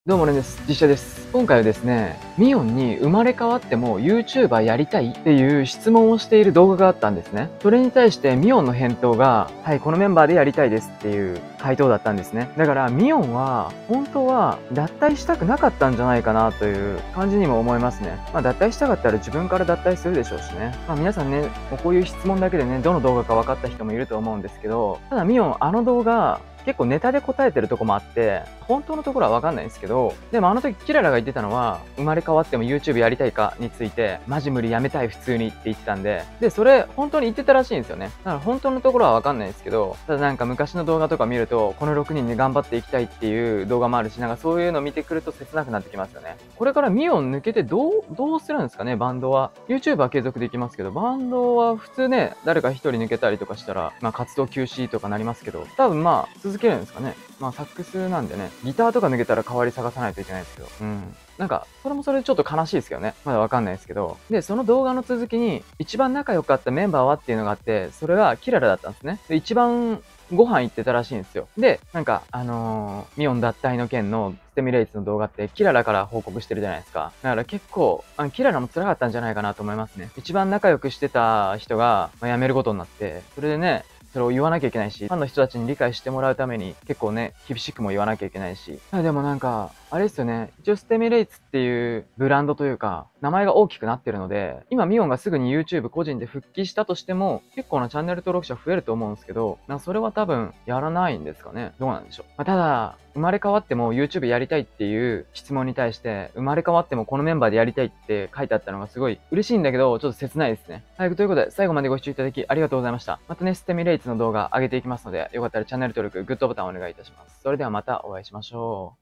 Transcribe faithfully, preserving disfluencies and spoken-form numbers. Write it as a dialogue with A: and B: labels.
A: どうもねです。実写です。今回はですね、ミオンに生まれ変わっても YouTuber やりたいっていう質問をしている動画があったんですね。それに対してミオンの返答が、はい、このメンバーでやりたいですっていう回答だったんですね。だからミオンは本当は脱退したくなかったんじゃないかなという感じにも思いますね。まあ脱退したかったら自分から脱退するでしょうしね。まあ皆さんね、もうこういう質問だけでね、どの動画か分かった人もいると思うんですけど、ただミオンあの動画、結構ネタで答えてるとこもあって、本当のところはわかんないんですけど、でもあの時キララが言ってたのは、生まれ変わっても YouTube やりたいかについて、マジ無理やめたい普通にって言ってたんで、で、それ本当に言ってたらしいんですよね。だから本当のところはわかんないですけど、ただなんか昔の動画とか見ると、このろくにんで頑張っていきたいっていう動画もあるし、なんかそういうの見てくると切なくなってきますよね。これからミオン抜けてどう、どうするんですかね、バンドは。YouTube は継続できますけど、バンドは普通ね、誰か一人抜けたりとかしたら、まあ活動休止とかなりますけど、多分まあ続けるんですかね。まあサックスなんでね、ギターとか抜けたら代わり探さないといけないですけど、うん。なんか、それもそれでちょっと悲しいですけどね。まだわかんないですけど。で、その動画の続きに、一番仲良かったメンバーはっていうのがあって、それがキララだったんですね。で、一番ご飯行ってたらしいんですよ。で、なんか、あのーミオン脱退の件のステミレイツの動画ってキララから報告してるじゃないですか。だから結構、あのキララも辛かったんじゃないかなと思いますね。一番仲良くしてた人が、まあ、辞めることになって、それでね、それを言わなきゃいけないし、ファンの人たちに理解してもらうために結構ね、厳しくも言わなきゃいけないし。あでもなんか、あれですよね。一応ステミレイツっていうブランドというか、名前が大きくなってるので、今ミオンがすぐに YouTube 個人で復帰したとしても、結構なチャンネル登録者増えると思うんですけど、なんかそれは多分やらないんですかね。どうなんでしょう。まあ、ただ、生まれ変わっても YouTube やりたいっていう質問に対して、生まれ変わってもこのメンバーでやりたいって書いてあったのがすごい嬉しいんだけど、ちょっと切ないですね。はい、ということで最後までご視聴いただきありがとうございました。またね、ステミレイツの動画上げていきますので、よかったらチャンネル登録、グッドボタンお願いいたします。それではまたお会いしましょう。